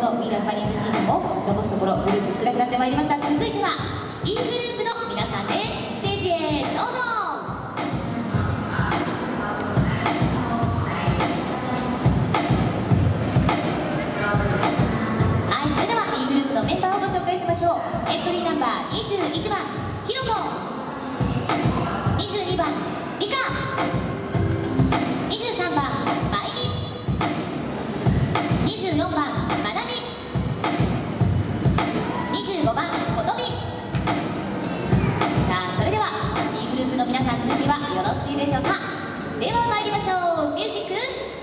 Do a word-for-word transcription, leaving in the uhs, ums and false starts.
このウィーランパリングシーズンも残すところグループ少なくなってまいりました。続いては E グループの皆さんです。ステージへどうぞ。はい、それでは E グループのメンバーをご紹介しましょう。エントリーナンバーにじゅういちばんひろこ、にじゅうにばんりか、にじゅうさんばんまいみ、にじゅうよんばんまなみ、にじゅうごばんことみ。さあ、それでは E グループの皆さん、準備はよろしいでしょうか。では参りましょう。ミュージック